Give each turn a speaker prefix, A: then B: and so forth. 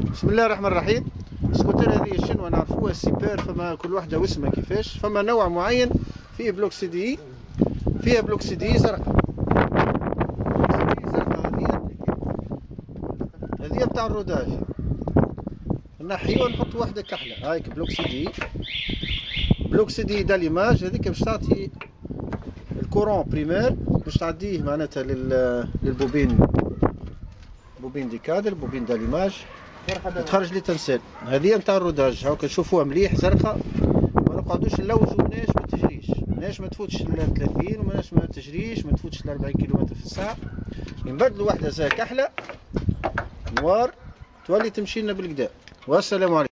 A: بسم الله الرحمن الرحيم. السكوتر هذه الشنوة نعرفوها السيبار، فما كل وحدة واسمها كيفاش. فما نوع معين فيه بلوك سي دي، فيها بلوك سي دي زرقاء. هذه بتاع الروداج، نحيو ونحط واحدة كحلة. هايك بلوك سي دي، بلوك سي دي داليماج. هذيك باش تعطي الكورون بريمير، باش تعديه معناتها للبوبين، بوبين دي كادر، بوبين داليماج، تخرج لي تنسال. هذه نتاع الروداج، هاكا نشوفوها مليح زرقاء. ما نقعدوش نلوجو، ماناش ما تجريش، ماناش ما تفوتش ل 30، وماناش ما تجريش، ما تفوتش ل 40 كيلومتر في الساعة. نبدلوا واحدة زي كحلة نوار تولي تمشي لنا بالكدا. والسلام عليكم.